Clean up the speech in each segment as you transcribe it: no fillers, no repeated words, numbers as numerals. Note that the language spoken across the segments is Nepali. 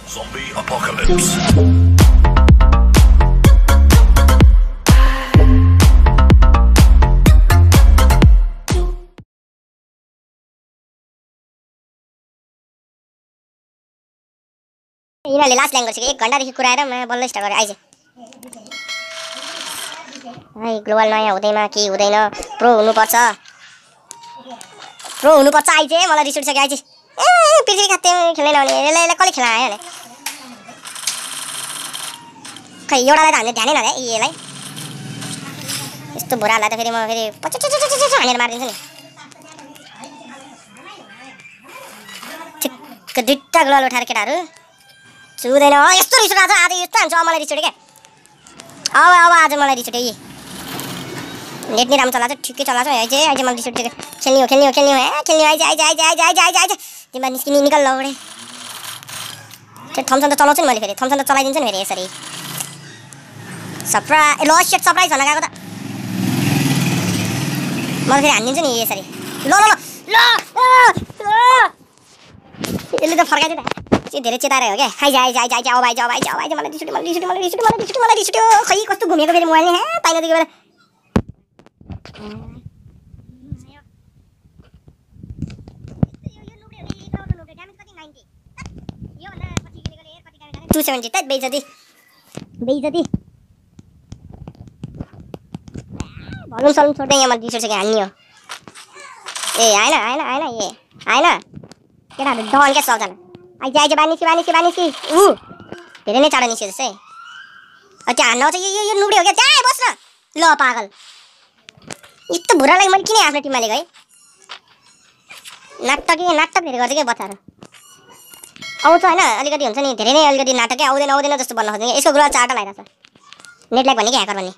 Zombie apocalypse. यिनीहरूले लास्ट ल्याङ्ग्वेज एक घन्टादेखि कुराएर म बल्ल स्टार्ट गरेँ आइज है ग्लोबल नयाँ हुँदैमा के हुँदैन प्रो हुनुपर्छ आइज मलाई रिस उठिसक्यो आइज पृथ्वी खाते खेल्नै नहुने यसलाई कसले खेलायो भने खै एउटालाई त हामीले ध्यानै नदिए यसलाई यस्तो भुराहरूलाई त फेरि म फेरि हानेर मारिदिन्छु नि ठिक्क दुईटा ग्लोबल उठाएर केटाहरू छुँदैन यस्तो रिस उठाएको छ आज यस्तो हान्छ मलाई रिस उठ्यो क्या अब आज मलाई रिस उठ्यो यी नेट नि राम्रो चलाएको छ ठिकै चलाएको छ आइज मलाई रिस उठ्यो खेल्ने हो आइज तिमीलाई निस्किने निकल लौडे थम्सन त चलाउँछु नि मैले फेरि थम्सन त चलाइदिन्छु नि फेरि यसरी सरप्राइज भन्न गएको त म फेरि हानिदिन्छु नि यसरी ल यसले त फर्काइदियो त धेरै चेताएर हो क्या आइज अब आइज मलाई रिस उठ्यो खै कस्तो घुमेको फेरि मोबाइल नि पाइन दिएको बेला बेइज्जती भनौँ सल्नु छोड्दै यहाँ मलाई रिस उठ्छ हान्ने हो ए आएन केटाहरू डन क्या सबजना आइज बानिसी धेरै नै चाँडो निस्क्यो जस्तै त्यहाँ हान्न आउँछ यो नुब्रे हो क्या त्यहाँ बस न ल पागल यस्तो भुरालाई मैले किन आफ्नो टिममा लिएको है नाटक धेरै गर्छ क्या बच्चाहरू आउँछ होइन अलिकति हुन्छ नि धेरै नै अलिकति नाटकै आउँदैन जस्तो बन्न खोज्छ यसको गुरुवा चारवटा लगाइरहेको छ नेटलाई भन्ने कि ह्याकर भन्ने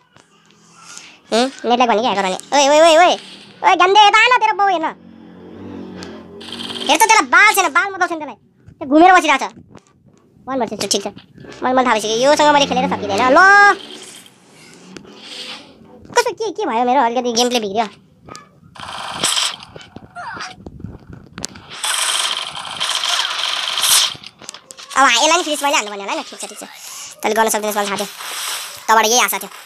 ओए गन्दे यता आएन तेरो बाउ हेर्न हेर त त्यसलाई बाल छैन बाल मात्रै छैन त्यसलाई त्यो घुमेर बसिरहेको छ मन भन्छ ठिक छ मैले थाहा भइसक्यो योसँग मैले खेलेर सकिँदैन ल कस्तो के भयो मेरो अलिकति गेम प्ले बिग्रियो अब यसलाई नि फिनिस मैले हान्नु भन्यो होला होइन ठिक छ तैँले गर्न सक्दैनस् मलाई थाहा थियो तँबाट यही आशा थियो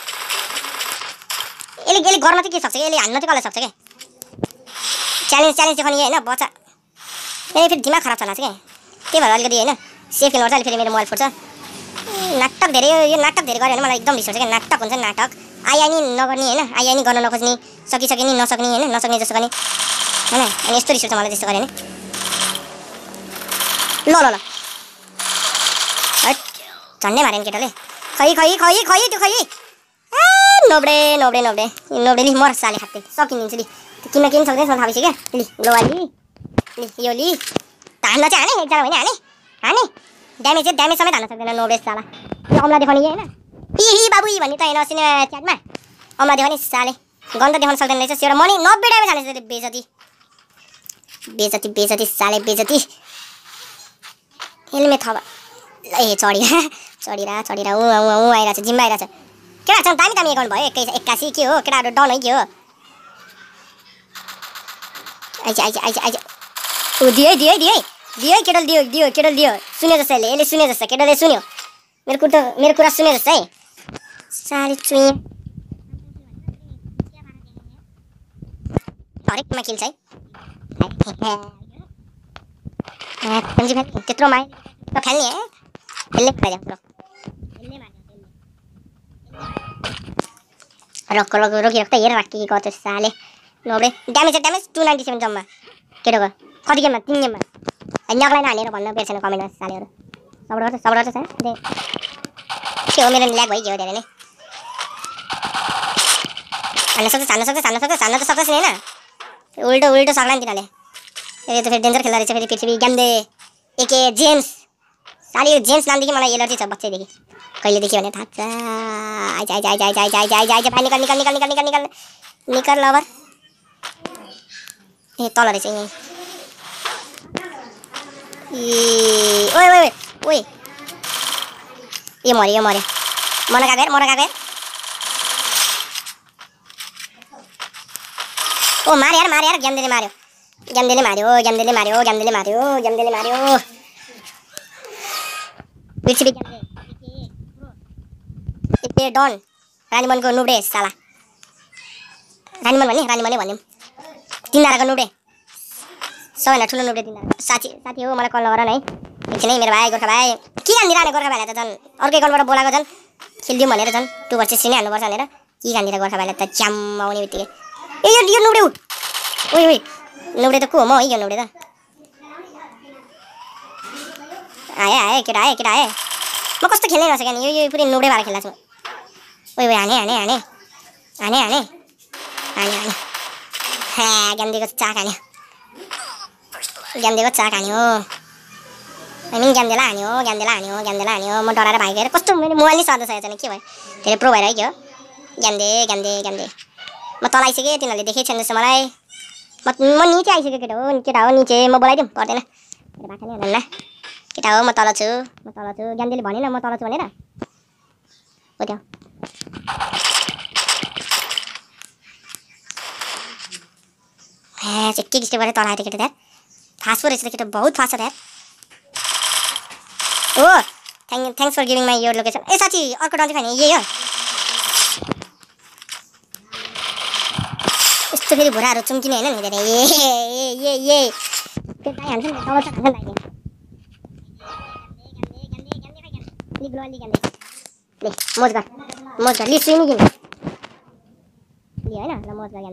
यसले गर्न चाहिँ के सक्छ कि यसले हान्न चाहिँ कसले सक्छ क्या च्यालेन्ज देखाउने होइन बच्चा यसले फेरि दिमाग खराब चलाएको छ क्या त्यही भएर अलिकति होइन सेफ खेल्नु पर्छ अहिले फेरि मेरो मोबाइल फुट्छ नाटक धेरै गऱ्यो भने मलाई एकदम रिस उठ्छ क्या नाटक हुन्छ नाटक आइ नि नगर्ने होइन आइ नि गर्न नखोज्ने सकिसके नि नसक्ने होइन नसक्ने जस्तो गर्ने होइन अनि यस्तो रिस उठ्छ मलाई त्यस्तो गऱ्यो भने ल झन्डै मारेन केटाले खै त्यो खै नोब्डे लि मर साले खाते सकिदिन्छु लि किन सक्दैन थाहा भइसक्यो क्या लि लोवाली यो लि हान्न चाहिँ हाने एकजना होइन हाने ड्यामेज समेत हान्न सक्दैन नोब्डे साला यो अमला देखाउने होइन हि बाबु भन्ने त होइन अस्ति च्याटमा अमला देखाउने साले गन त देखाउन सक्दैन रहेछ एउटा मनी 90 ड्यामेज हालेछ बेजती साले बेजती हेलमेट थप ए चढिरा ऊ आइरहेछ जिम्मा आइरहेछ केटाहरू दामी एकाउन्ट भयो 81 के हो केटाहरू डन है के हो आइज ऊ दियो केटल दियो सुन्यो जस्तो यसले सुन्यो जस्तो केटलले सुन्यो मेरो कुरा सुन्यो जस्तो है सारी चुई हरेकमा किल्छ है त्यत्रो माइ त फाल्ने है यसले फाइदियो रोकिरक त हेर राखी गर्छ साले नोब्डे ड्यामेज 297 जम्मा केटोको कति गेममा 3 गेममा नगलाई नहानेर भन्न बिर्सेन कमेन्टमा सालेहरू सपोर्ट गर्छ के हो मेरो ल्याग भइगयो धेरै नै हान्न सक्छ त सक्छ नि होइन उल्टो सक्ला नि तिनीहरूले फेरि त फेरि डेन्जर खेल्दा रहेछ फेरि पृथ्वी ग्याम्दे एके जेम्स साली यो जेम्स नामदेखि मलाई एलर्जी छ बच्चैदेखि कहिलेदेखि भने थाहा छ आइज निकल लबर ए तल रहेछ यहीँ ओए यो मऱ्यो मन गएर ओ मार यार ग्याम्देले मार्यो पृथ्वी ज्ञानले ए डन रानीमनको नुब्रे साला रानीमन भन्ने रानीमनै भन्यौँ तिनधाराको नुब्रे सबैभन्दा ठुलो नुब्रे तिनधारा साथी हो मलाई कल नगर न है एकछिन है मेरो भाइ गोर्खा भाइ के गान्दिरहने गोर्खा भाइलाई त झन् अर्कै गनबाट बोलाएको झन् खेलिदिउँ भनेर झन् 2 वर्ष सिनै हाल्नुपर्छ भनेर के गान्दिर गोर्खा भाइलाई त च्याम आउने बित्तिकै ए यो नुब्रे ओइ नुब्रे त को हो म है यो नुब्रे त आए केटा आए म कस्तो खेल्नै नसकेँ नि यो पुरै नुब्रे भएर खेल्दा छु ओइ हाने ज्ञानदेको चाक हान्यो हामी ज्ञानदेला हान्यो म डराएर भागेर कस्तो मैले मोबाइल नै सधैँ सकेको छैन के भयो धेरै प्रो भएर के हो ज्ञानदे म तल आइसकेँ तिनीहरूले देखेको छैन जस्तो मलाई म निचे आइसकेँ केटा हो निचे म बोलाइदिउँ पर्दैन बाटो नै होला केटा हो म तल छु ज्ञानदेले भनेन म तल छु भनेर हो त्यो के स्टेपबाट तल आएको केटा फास्ट पो रहेछ केटा बहुत फास्ट छ oh thanks for giving my your location ए साथी अर्को डन चाहिँ यही हो यस्तो फेरि भुराहरू चुम्किने होइन नि धेरै ए त्यो दाइ हान्छ नि डबल छ खान्छ दाइले ले मोज गर लिस सुइनी किन लि हैन ल मोज गर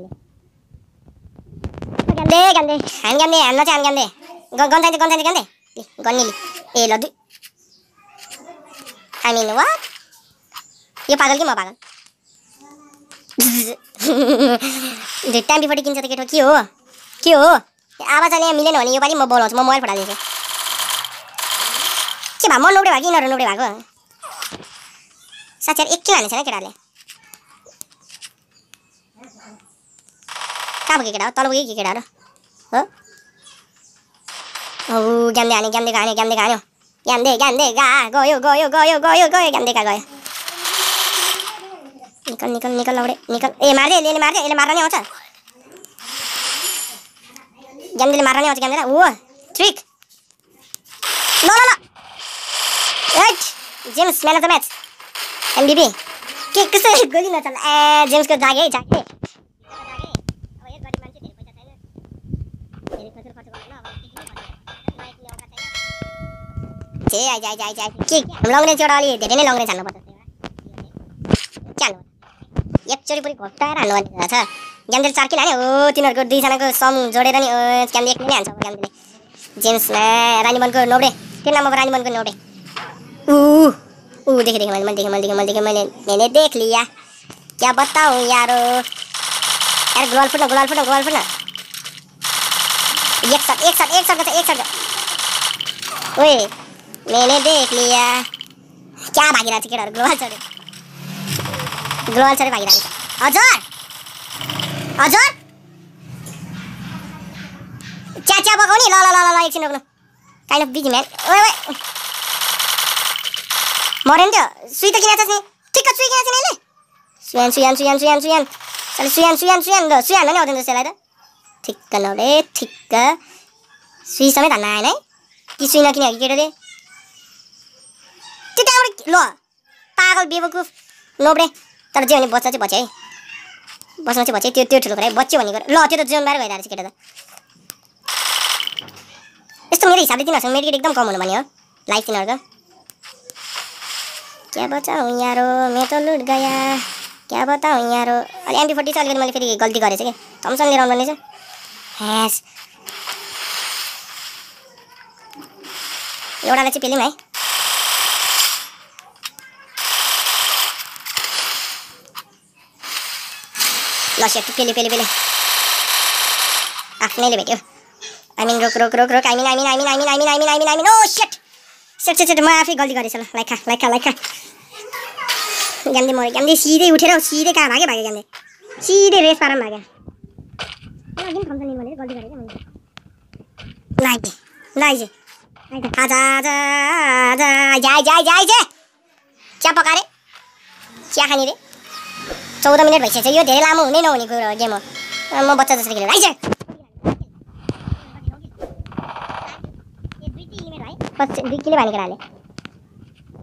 ज्ञानदे हान्न चाहिँ हान ज्ञानदे गन चाहिन्छ गन्ने लि ए ल दुई I mean what? यो पागल कि म पागल टाइम बिफोर किन्छ त केटो के हो आवाज अहिले मिलेन भने यो पालि म बोलाउँछु म मोबाइल फटाइदिन्छु के भा म नुब्रे भएको यिनीहरू नुब्रे भएको साथीहरू एक किन हानेछ न केटाले कहाँ पुग्यो केटा हो तल पुग्यो कि केटाहरू हो औ ज्ञानदे हान्यो ज्ञानदे गयो ज्ञानदे गयो निकल लौडे निकल ए मार्दे यसले मार्न नै आउँछ ज्ञानदेले मार्न नै आउँछ ज्ञानदेलाई ओ ट्रिक ल एट James man of the match एमबीबी के कसै गोली नचल ए जेम्सको जागे अब एक गरी मान्छे धेरै पैसा छैन धेरै खर्च गर्नु अब के लङ रेन्ज एउटा अलि धेरै नै लङ रेन्ज हाल्नुपर्छ एकचोटि पुरै घोप्टाएर हाल्नु भन्ने छ ज्ञानदेले 4 किन हाने हो तिनीहरूको दुईजनाको सम जोडेर नि ज्ञानले एक नै हान्छ ज्ञानदेले जेम्समा रानीमनको नोब्रे के नाम अब रानीमनको नोब्रे देखेँ मैंने देख लिया क्या बताऊं यारो यार गोल फुट्न एक साथ ओए मैंने देख लिया क्या भागिरहेको छ केटाहरू ग्लोबल चढे भागिरहेको छ हजुर च्या पकाउने ल एकछिन रोक्नु काइन्ड अफ बिजी म्यान ओए मर्यो नि त्यो सुई त किन छ नि ठिक्क सुई किन छ नि यसले सुयान नि आउँदैन त्यसलाई त ठिक्क नभए ठिक्क सुई समेत हान्न आएन है कि सुई नकिने कि केटोले त्यो त्यहाँबाट ल पागल बेवकुफ नोब्रे तर जे भने बच्चा चाहिँ बच्चा है बस्न चाहिँ बच्चा त्यो ठुलो कुरा है बच्चे भनेको ल त्यो त जीवन बाहिर गइरहेको छ केटा त यस्तो मेरो हिसाबले तिनीहरूसँग मेडिकेट एकदम कम हुनु भन्ने हो लाइफ तिनीहरूको क्या बताऊं यारो मैं तो लुट गया क्या बताऊं यारो अरे MP40 चाहिँ अलिकति मैले फेरि गल्ती गरेछ के थम्सन लिएर आउनु पर्नेछ हेस एउटालाई चाहिँ पेल्यौँ है ल सेट पेले आफ्नैले भेट्यो आई मिन रोक आई मिन ओ सेट म आफै गल्ती गरेछ ल लाइक ज्ञानले मऱ्यो ज्ञानले सिधै उठेर सिधै कहाँ भागे ज्ञानले सिधै रेस पाराम भाग्यो गल्ती गरेँ क्या चिया पकारे चिया खाने रे 14 मिनट भइसक्यो यो धेरै लामो हुने नहुने कुरो गेम हो म बच्चा जसरी खेलेर आइज बस बिक्कीले भने केटाले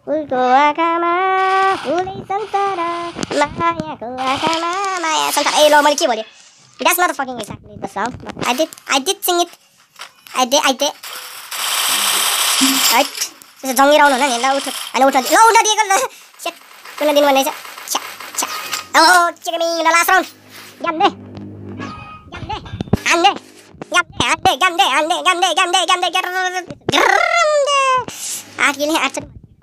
फुलको आँखामा फुलै संसार मायाको आँखामा माया संसार। ए ल मैले के भन्यो? That's not fucking exactly the song, but I did sing it. I did. Right? त्यसो जङ्गिएर आउनु होला नि। ल उठ हैन उठ दिएको ल। सेट कुन दिन भन्ने छ? छ्या छ्या। ओ चिकमी ल लास्ट राउन्ड। ग्याम्दे आन्दे ग्याम्दे आठ किने आठ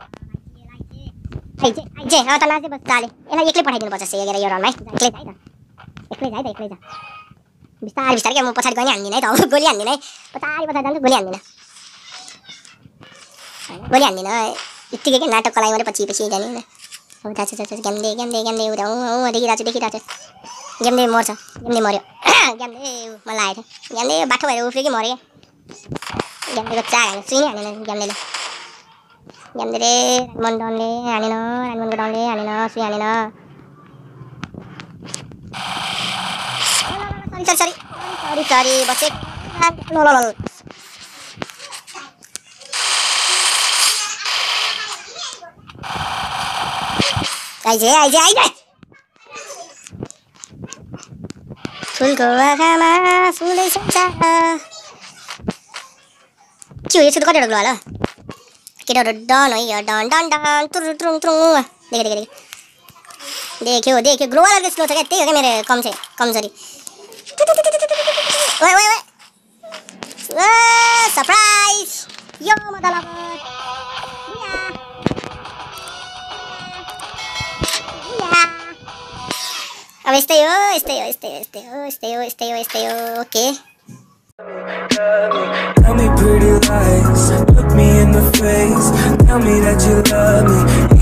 आइजे त नाचे बस चाले। यसलाई एक्लै पठाइदिनु पर्छ सेगेर यो राउन्डमा। एक्लै जा बिस्तारै के म पछाडि गनी हान्दिन है त। अब गोली हान्दिन है। पछाडि जान्छु गोली हान्दिन यतिकै के नाटक कलाइ मैले पछि जाने हैन। अब थाहा छ ग्याम्दे उता देखिरहेको छु। ग्याम्दे मर्छ। ग्याम्दे मर्यो। ग्याम्दे मलाई आएको थियो। ग्याम्दे बाठो भएर उफ्रियो कि मर्यो। ग्याम्देको चार हाने सुइनै हानेन ग्याम्देले। ग्याम्देले रानमन हानेन। रानमनको डनले हानेन। सुई हानेन। सरी बसे ल आइजे फुलको आँखामा फुलै संसार। के हो यसो त कतिवटा गुला ल केटाहरू डन है यो डन तुरुङ देख्यो ग्लोवाला स्लो छ क्या। त्यही हो क्या मेरो कमजोरी। ओए सरप्राइज यो मतलब अब यस्तै हो okay. Tell me pretty lies, look me in the face, tell me that you love me.